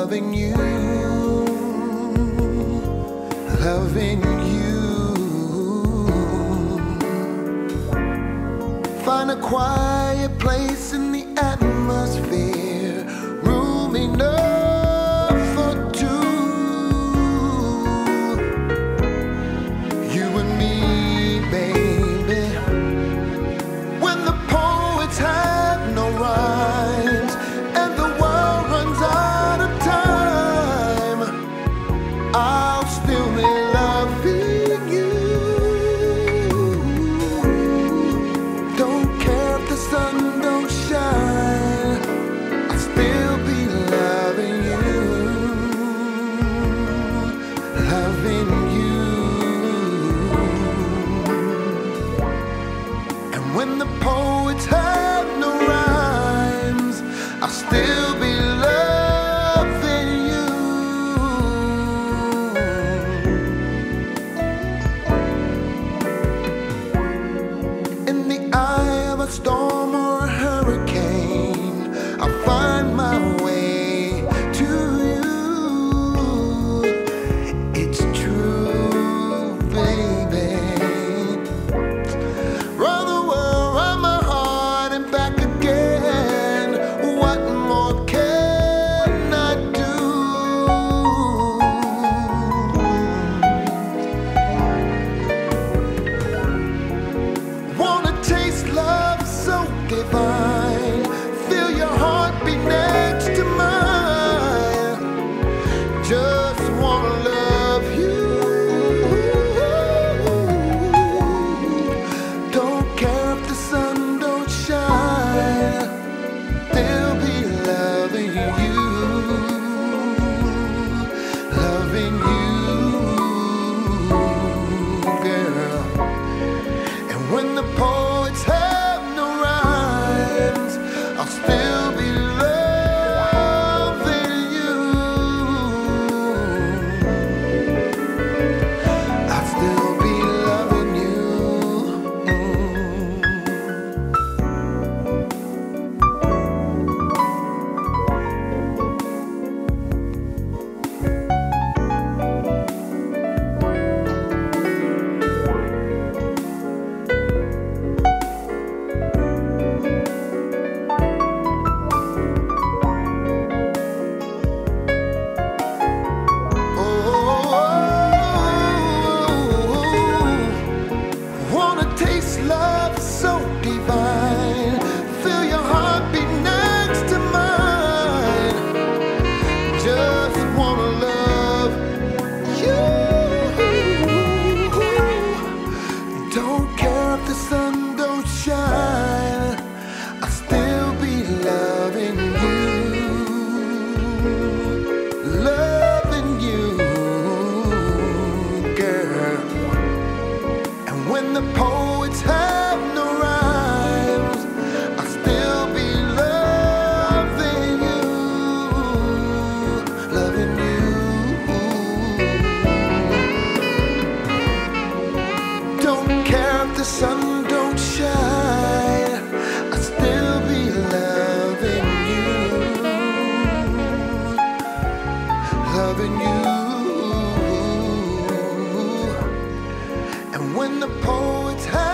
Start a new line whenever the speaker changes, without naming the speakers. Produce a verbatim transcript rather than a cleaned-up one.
loving you, loving you. Find a quiet place in the atmosphere, room enough for two. You and me, baby. When the poets have no rhymes and the world runs out of time, I'll still be loving you. Don't care if the sun don't shine, I'll still be loving you, loving you. And when the poets have no rhymes, I'll still be loving you. In the eye of a storm or a hurricane, I'll find my way to you. It's true, baby. Round the world, round my heart and back again. What more can I do? Wanna taste love so divine, feel your heart be next to mine. Just wanna love you. Don't care if the sun don't shine, they'll be loving you, loving you, girl. And when the poets have no rhymes, I'll still be loving you. I'll still be loving you. Wanna taste love so divine, feel your heart beat next to mine. Just wanna love you. Don't care if the sun don't shine, I'll still be loving you, loving you, girl. And when the poets have no rhymes, I'll still be loving you, loving you. Don't care if the sun don't shine, I'll still be loving you, loving you. And when the poets have